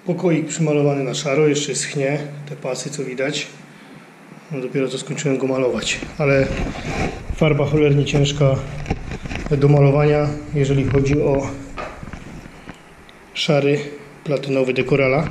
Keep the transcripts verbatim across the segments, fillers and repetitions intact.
Pokoik przymalowany na szaro, jeszcze schnie, te pasy co widać. No dopiero co skończyłem go malować, ale farba cholernie ciężka do malowania, jeżeli chodzi o szary platynowy Decorala.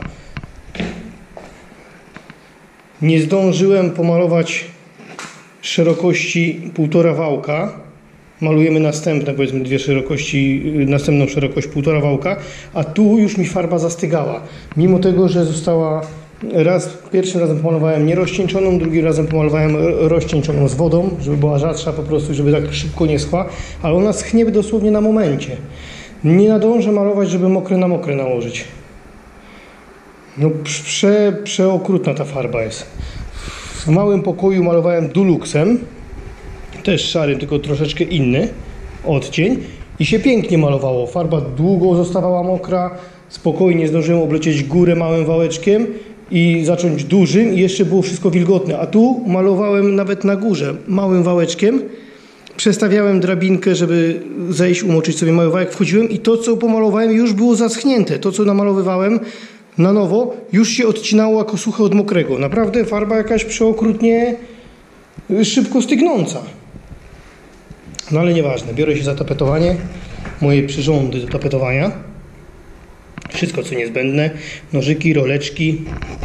Nie zdążyłem pomalować szerokości półtora wałka. Malujemy następne, powiedzmy dwie szerokości, następną szerokość półtora wałka, a tu już mi farba zastygała. Mimo tego, że została raz, pierwszym razem pomalowałem nierozcieńczoną, drugim razem pomalowałem rozcieńczoną z wodą, żeby była rzadsza po prostu, żeby tak szybko nie schła, ale ona schnie dosłownie na momencie. Nie nadążę malować, żeby mokre na mokre nałożyć. No prze, przeokrutna ta farba jest. W małym pokoju malowałem Duluxem, też szarym, tylko troszeczkę inny odcień i się pięknie malowało. Farba długo zostawała mokra, spokojnie zdążyłem oblecieć górę małym wałeczkiem i zacząć dużym i jeszcze było wszystko wilgotne, a tu malowałem nawet na górze małym wałeczkiem, przestawiałem drabinkę, żeby zejść, umoczyć sobie mały wałek, wchodziłem i to co pomalowałem już było zaschnięte, to co namalowywałem na nowo już się odcinało jako suche od mokrego. Naprawdę farba jakaś przeokrutnie szybko stygnąca. No ale nieważne, biorę się za tapetowanie, moje przyrządy do tapetowania, wszystko co niezbędne, nożyki, roleczki,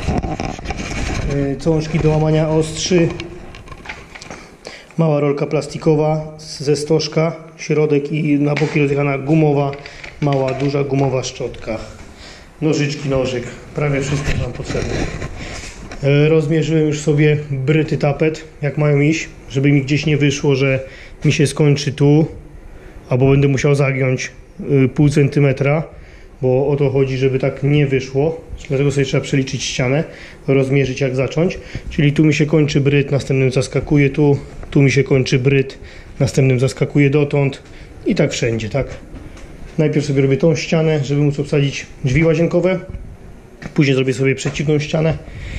cążki do łamania ostrzy, mała rolka plastikowa ze stożka, środek i na boki rozjechana gumowa, mała, duża gumowa szczotka, nożyczki, nożyk, prawie wszystko nam potrzebne. Rozmierzyłem już sobie bryty tapet, jak mają iść, żeby mi gdzieś nie wyszło, że mi się skończy tu, albo będę musiał zagiąć pół centymetra, bo o to chodzi, żeby tak nie wyszło. Dlatego sobie trzeba przeliczyć ścianę, rozmierzyć jak zacząć. Czyli tu mi się kończy bryt, następnym zaskakuje tu, tu mi się kończy bryt, następnym zaskakuje dotąd i tak wszędzie, tak? Najpierw sobie robię tą ścianę, żeby móc obsadzić drzwi łazienkowe, później zrobię sobie przeciwną ścianę.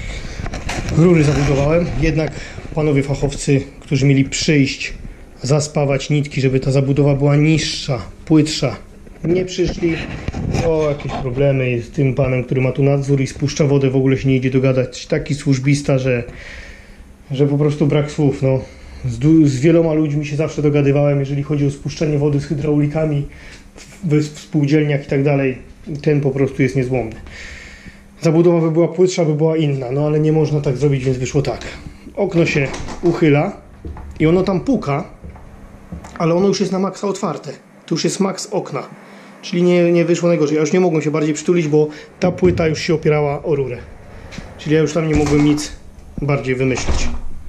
Rury zabudowałem, jednak panowie fachowcy, którzy mieli przyjść, zaspawać nitki, żeby ta zabudowa była niższa, płytsza, nie przyszli. O, jakieś problemy z tym panem, który ma tu nadzór i spuszcza wodę, w ogóle się nie idzie dogadać. Taki służbista, że, że po prostu brak słów. No. Z, z wieloma ludźmi się zawsze dogadywałem, jeżeli chodzi o spuszczanie wody z hydraulikami w, w spółdzielniach i tak dalej. Ten po prostu jest niezłomny. Zabudowa by była płytsza, by była inna, no ale nie można tak zrobić, więc wyszło tak. Okno się uchyla i ono tam puka, ale ono już jest na maksa otwarte. Tu już jest maks okna, czyli nie, nie wyszło najgorzej. Ja już nie mogłem się bardziej przytulić, bo ta płyta już się opierała o rurę. Czyli ja już tam nie mogłem nic bardziej wymyślić.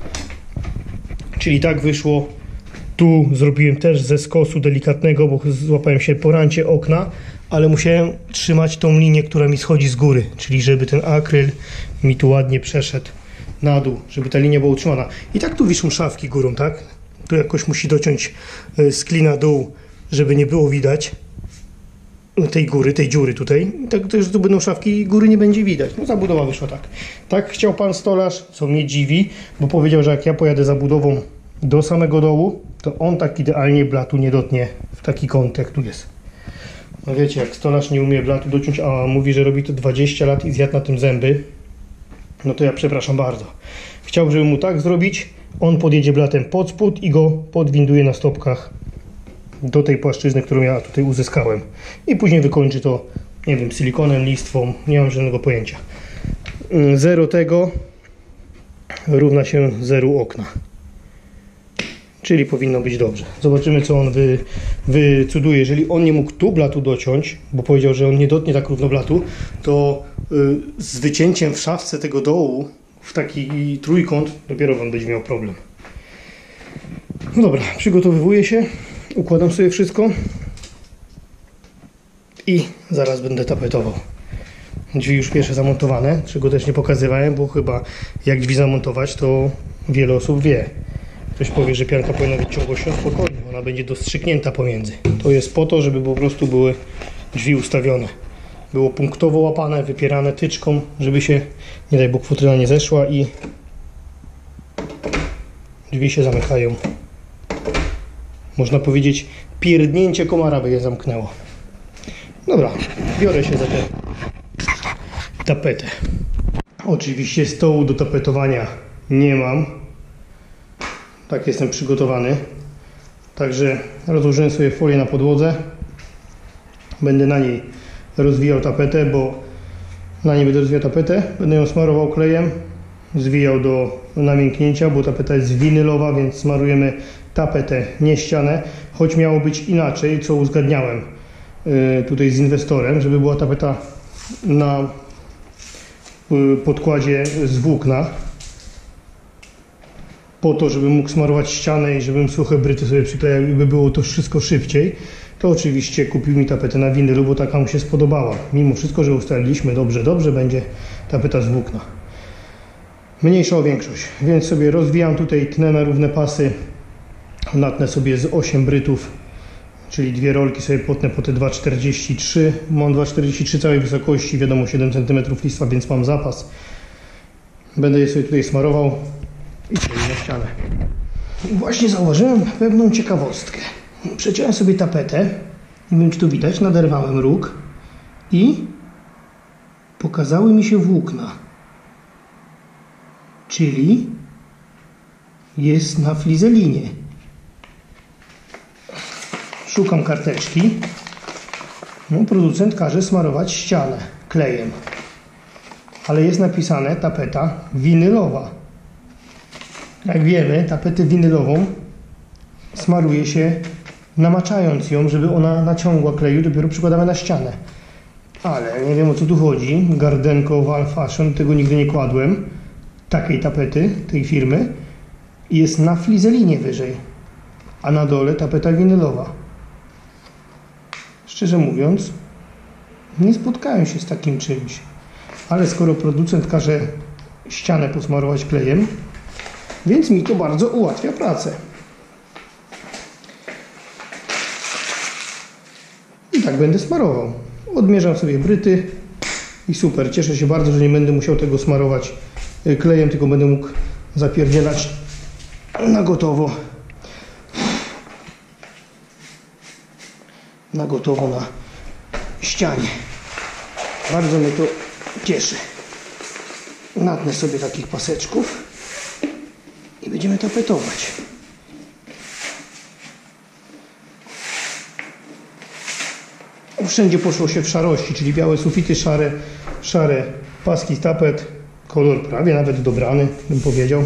Czyli tak wyszło. Tu zrobiłem też ze skosu delikatnego, bo złapałem się po rancie okna, ale musiałem trzymać tą linię, która mi schodzi z góry, czyli żeby ten akryl mi tu ładnie przeszedł na dół, żeby ta linia była utrzymana. I tak tu wiszą szafki górą, tak? Tu jakoś musi dociąć z klina dół, żeby nie było widać tej góry, tej dziury tutaj. I tak też tu będą szafki i góry nie będzie widać. No zabudowa wyszła tak. Tak chciał pan stolarz, co mnie dziwi, bo powiedział, że jak ja pojadę zabudową do samego dołu, to on tak idealnie blatu nie dotnie w taki kąt, jak tu jest. No wiecie, jak stolarz nie umie blatu dociąć, a mówi, że robi to dwadzieścia lat i zjadł na tym zęby, no to ja przepraszam bardzo. Chciałbym, żeby mu tak zrobić, on podjedzie blatem pod spód i go podwinduje na stopkach do tej płaszczyzny, którą ja tutaj uzyskałem. I później wykończy to, nie wiem, silikonem, listwą, nie mam żadnego pojęcia. Zero tego równa się zeru okna. Czyli powinno być dobrze. Zobaczymy, co on wy, wycuduje. Jeżeli on nie mógł tu blatu dociąć, bo powiedział, że on nie dotnie tak równo blatu, to y, z wycięciem w szafce tego dołu w taki trójkąt dopiero on będzie miał problem. No dobra, przygotowywuję się, układam sobie wszystko i zaraz będę tapetował. Drzwi już pierwsze zamontowane, czego też nie pokazywałem, bo chyba jak drzwi zamontować, to wiele osób wie. Ktoś powie, że pianka powinna być ciągłością, spokojnie, ona będzie dostrzyknięta pomiędzy. To jest po to, żeby po prostu były drzwi ustawione. Było punktowo łapane, wypierane tyczką, żeby się, nie daj Bóg, futryna nie zeszła i drzwi się zamykają. Można powiedzieć, pierdnięcie komara by je zamknęło. Dobra, biorę się za te tapetę. Oczywiście stołu do tapetowania nie mam. Tak jestem przygotowany. Także rozłożyłem sobie folię na podłodze. Będę na niej rozwijał tapetę, bo na niej będę rozwijał tapetę. Będę ją smarował klejem, zwijał do namięknięcia, bo tapeta jest winylowa, więc smarujemy tapetę, nie ścianę. Choć miało być inaczej, co uzgadniałem yy, tutaj z inwestorem, żeby była tapeta na yy, podkładzie z włókna, po to, żebym mógł smarować ścianę i żebym suche bryty sobie przyklejał i by było to wszystko szybciej. To oczywiście kupił mi tapetę na winylu, bo taka mu się spodobała. Mimo wszystko, że ustaliliśmy dobrze, dobrze będzie tapeta z włókna. Mniejsza o większość, więc sobie rozwijam tutaj, tnę na równe pasy. Natnę sobie z osiem brytów, czyli dwie rolki sobie potnę po te dwa czterdzieści trzy. Mam dwa czterdzieści trzy całej wysokości, wiadomo siedem centymetrów listwa, więc mam zapas. Będę je sobie tutaj smarował i przejdę na ścianę. Właśnie zauważyłem pewną ciekawostkę. Przeciąłem sobie tapetę, nie wiem czy tu widać, naderwałem róg i pokazały mi się włókna. Czyli jest na flizelinie. Szukam karteczki. No, producent każe smarować ścianę klejem. Ale jest napisane tapeta winylowa. Jak wiemy, tapetę winylową smaruje się namaczając ją, żeby ona naciągła kleju, dopiero przykładamy na ścianę. Ale nie wiem o co tu chodzi. Gardenko Val Fashion, tego nigdy nie kładłem. Takiej tapety, tej firmy. Jest na flizelinie wyżej. A na dole tapeta winylowa. Szczerze mówiąc, nie spotkałem się z takim czymś. Ale skoro producent każe ścianę posmarować klejem, więc mi to bardzo ułatwia pracę. I tak będę smarował. Odmierzam sobie bryty i super. Cieszę się bardzo, że nie będę musiał tego smarować klejem, tylko będę mógł zapierdzielać na gotowo. Na gotowo na ścianie. Bardzo mnie to cieszy. Natnę sobie takich paseczków i będziemy tapetować. Wszędzie poszło się w szarości, czyli białe sufity, szare, szare paski, tapet, kolor prawie nawet dobrany, bym powiedział.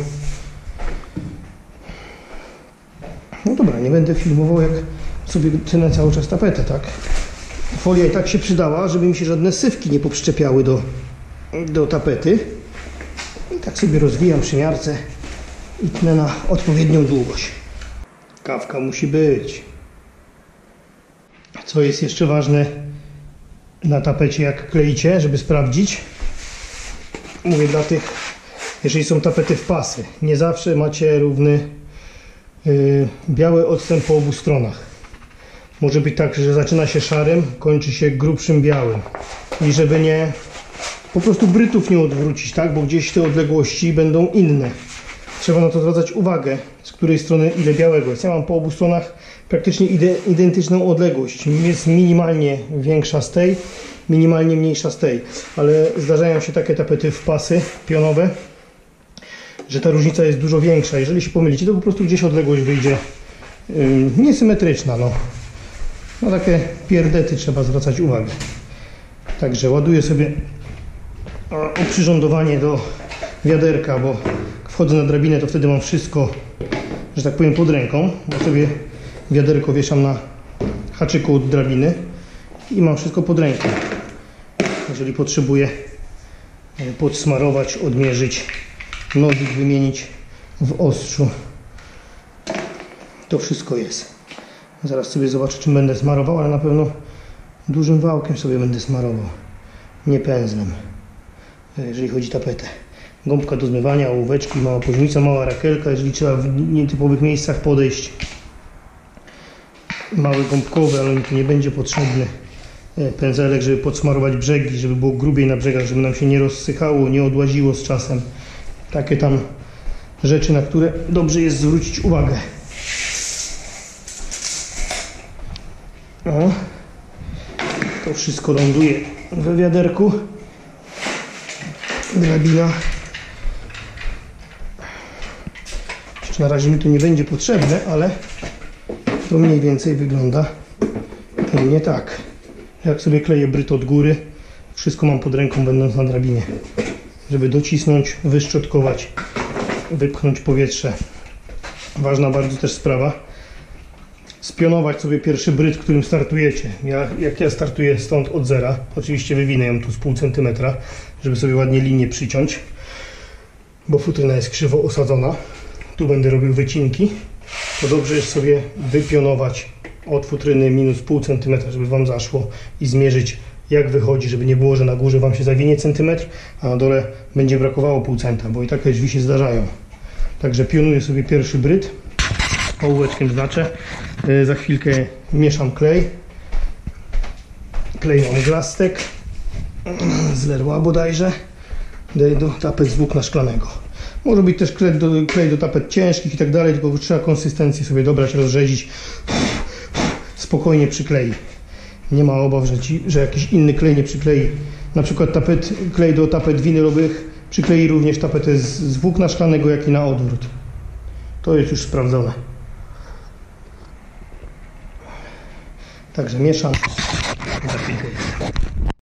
No dobra, nie będę filmował, jak sobie tnę cały czas tapetę, tak? Folia i tak się przydała, żeby mi się żadne sywki nie poprzczepiały do, do tapety. I tak sobie rozwijam przymiarce i tnę na odpowiednią długość. Kawka musi być. Co jest jeszcze ważne na tapecie, jak kleicie, żeby sprawdzić? Mówię dla tych, jeżeli są tapety w pasy. Nie zawsze macie równy yy, biały odstęp po obu stronach. Może być tak, że zaczyna się szarym, kończy się grubszym białym. I żeby nie, po prostu brytów nie odwrócić, tak? Bo gdzieś te odległości będą inne. Trzeba na to zwracać uwagę, z której strony ile białego jest. Ja mam po obu stronach praktycznie identyczną odległość. Jest minimalnie większa z tej, minimalnie mniejsza z tej. Ale zdarzają się takie tapety w pasy pionowe, że ta różnica jest dużo większa. Jeżeli się pomylicie, to po prostu gdzieś odległość wyjdzie yy, niesymetryczna. No. Na takie pierdety trzeba zwracać uwagę. Także ładuję sobie oprzyrządowanie do wiaderka, bo jak wchodzę na drabinę, to wtedy mam wszystko, że tak powiem, pod ręką, bo sobie wiaderko wieszam na haczyku od drabiny i mam wszystko pod ręką. Jeżeli potrzebuję podsmarować, odmierzyć, nozik wymienić w ostrzu, to wszystko jest. Zaraz sobie zobaczę, czym będę smarował, ale na pewno dużym wałkiem sobie będę smarował, nie pędzlem, jeżeli chodzi o tapetę. Gąbka do zmywania, ołóweczki, mała poziomnica, mała rakielka, jeżeli trzeba w nietypowych miejscach podejść. Mały gąbkowy, ale mi tu nie będzie potrzebny. Pędzelek, żeby podsmarować brzegi, żeby było grubiej na brzegach, żeby nam się nie rozsychało, nie odłaziło z czasem. Takie tam rzeczy, na które dobrze jest zwrócić uwagę. O, to wszystko ląduje we wiaderku drabina. Przecież na razie mi to nie będzie potrzebne, ale to mniej więcej wygląda u mnie tak. Jak sobie kleję bryt od góry, wszystko mam pod ręką, będąc na drabinie, żeby docisnąć, wyszczotkować, wypchnąć powietrze. Ważna bardzo też sprawa, spionować sobie pierwszy bryt, którym startujecie. Ja, jak ja startuję stąd od zera, oczywiście wywinę ją tu z pół centymetra, żeby sobie ładnie linię przyciąć, bo futryna jest krzywo osadzona. Tu będę robił wycinki. To dobrze jest sobie wypionować od futryny minus pół centymetra, żeby Wam zaszło i zmierzyć, jak wychodzi, żeby nie było, że na górze Wam się zawinie centymetr, a na dole będzie brakowało pół centa, bo i takie drzwi się zdarzają. Także pionuję sobie pierwszy bryt, ołóweczkiem znaczę. Yy, za chwilkę mieszam klej. Klej mam glastek z Leroy bodajże. Daję do tapet z włókna szklanego. Może być też klej do, klej do tapet ciężkich i tak dalej, tylko trzeba konsystencję sobie dobrać, rozrzedzić. Spokojnie przyklei. Nie ma obaw, że, ci, że jakiś inny klej nie przyklei. Na przykład tapet, klej do tapet winylowych przyklei również tapetę z, z włókna szklanego, jak i na odwrót. To jest już sprawdzone. Także mieszam.